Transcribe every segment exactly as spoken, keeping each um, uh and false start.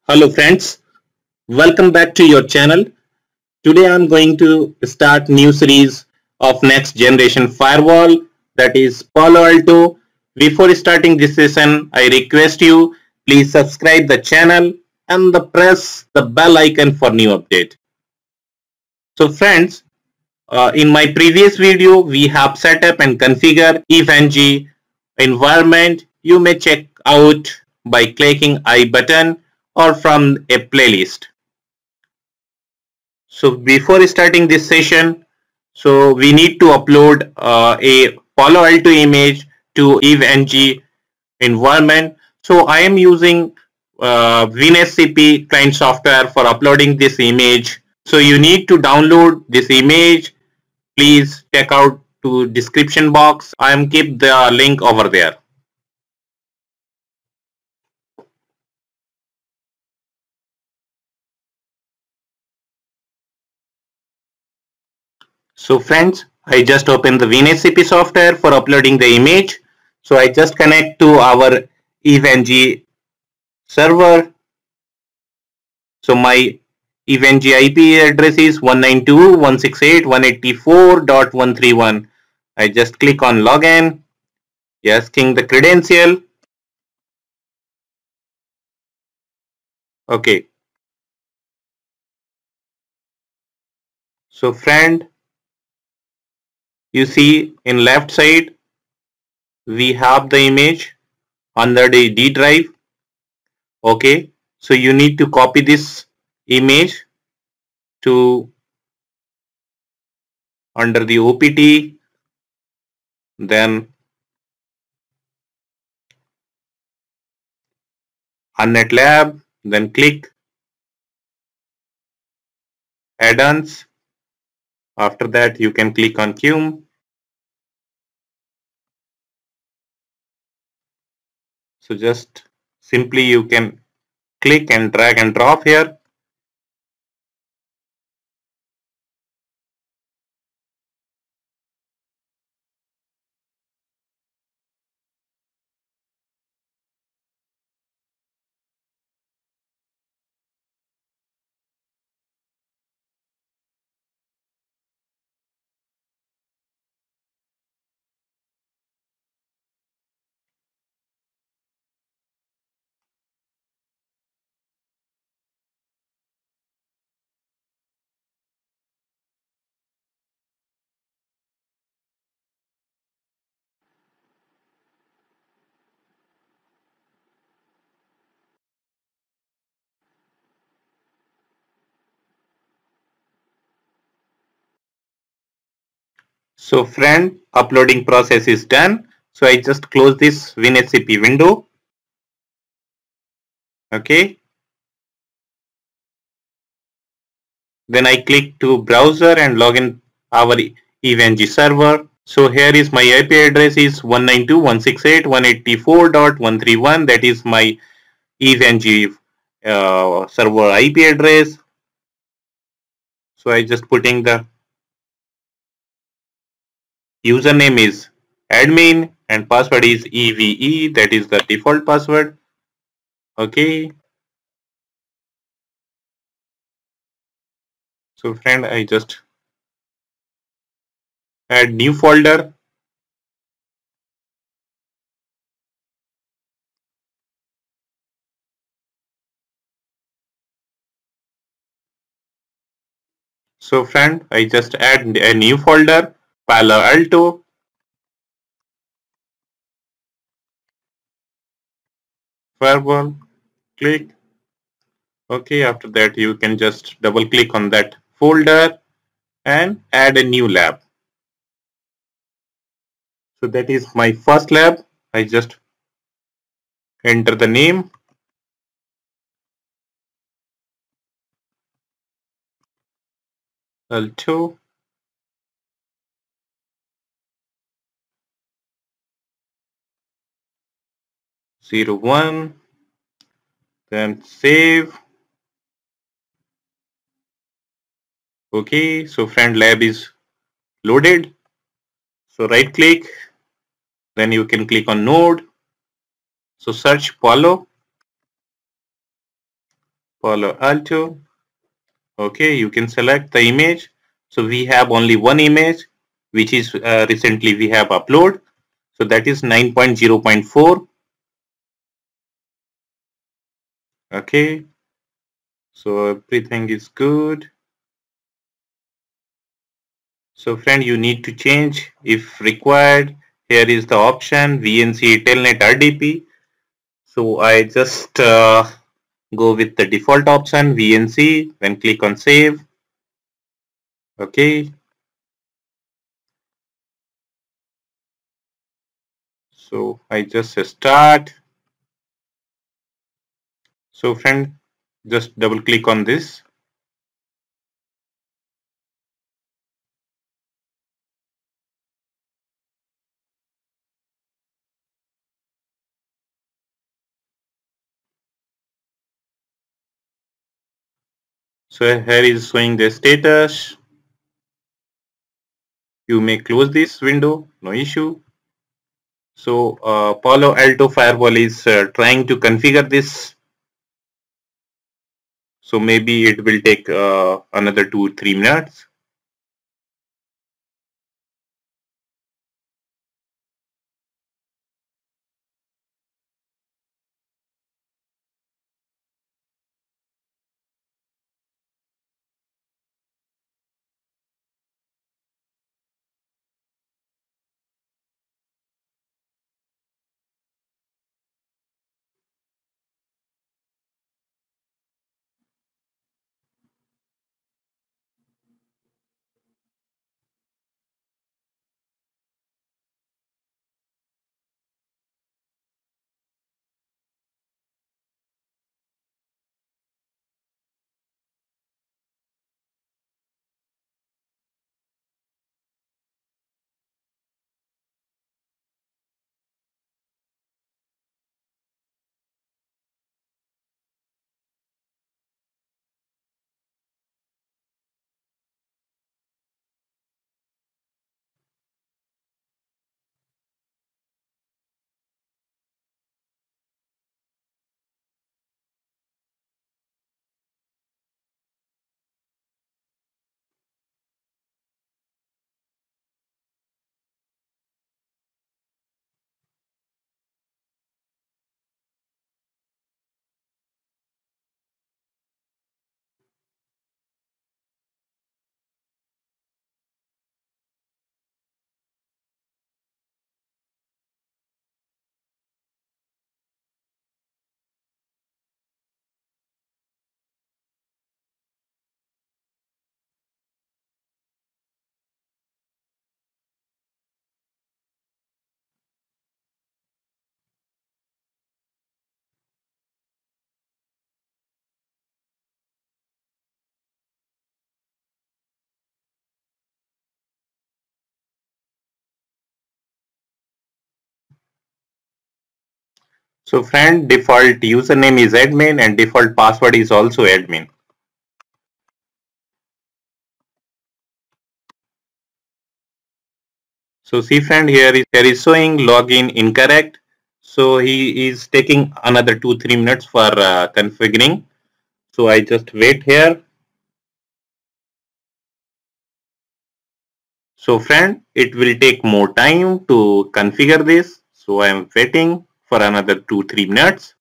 Hello friends, welcome back to your channel. Today I'm going to start new series of next generation firewall, that is Palo Alto. Before starting this session, I request you please subscribe the channel and the press the bell icon for new update. So friends, uh, in my previous video we have set up and configure EVE-NG environment. You may check out by clicking I button or from a playlist. So before starting this session, so we need to upload uh, a Palo Alto image to EVE-NG environment. So I am using uh, WinSCP client software for uploading this image. So you need to download this image. Please check out to description box. I am keep the link over there. So friends, I just opened the WinSCP software for uploading the image. So I just connect to our EVE-NG server. So my EVE-NG I P address is one ninety-two dot one sixty-eight dot one eighty-four dot one thirty-one. I just click on login, asking the credential. Okay. So friend, you see in left side, we have the image under the D drive. Okay. So you need to copy this image to under the O P T, then Unnet Lab, then click add-ons. After that, you can click on Cume. So just simply you can click and drag and drop here. So friend, uploading process is done. So I just close this WinSCP window. Okay. Then I click to browser and log in our EVE-NG server. So here is my I P address is one ninety-two dot one sixty-eight dot one eighty-four dot one thirty-one. That is my EVE-NG uh, server I P address. So I just putting the username is admin and password is E V E, that is the default password. Okay. So friend, I just add new folder. So friend, I just add a new folder, Palo Alto. Firewall, click. Okay, after that you can just double click on that folder and add a new lab. So that is my first lab. I just enter the name. Alto. zero one. Then save. Okay, so friend, lab is loaded. So right click, then you can click on node. So search Palo. Palo Alto. Okay, you can select the image. So we have only one image, which is uh, recently we have uploaded. So that is nine point zero point four. Okay, so everything is good. So friend, you need to change if required. Here is the option V N C Telnet R D P. So I just uh, go with the default option V N C, then click on save. Okay. So I just start. So friend, just double click on this. So here is showing the status. You may close this window, no issue. So uh, Palo Alto Firewall is uh, trying to configure this. So maybe it will take uh, another two, three minutes. So friend, default username is admin and default password is also admin. So see friend, here is, here is showing login incorrect. So he is taking another two, three minutes for uh, configuring. So I just wait here. So friend, it will take more time to configure this. So I am waiting for another two, three minutes.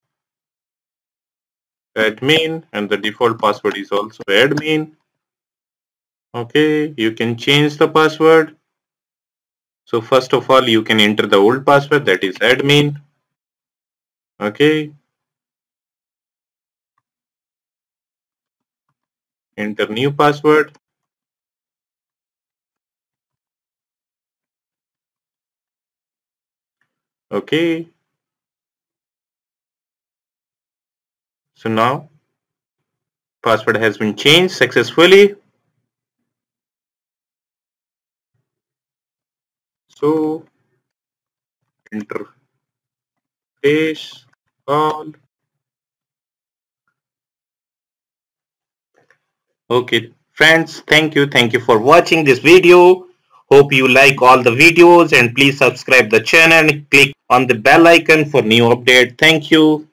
Admin, and the default password is also admin. Okay, you can change the password. So first of all, you can enter the old password, that is admin. Okay. Enter new password. Okay. So now password has been changed successfully. So enter face all. Okay, friends, thank you. Thank you for watching this video. Hope you like all the videos and please subscribe the channel and click on the bell icon for new update. Thank you.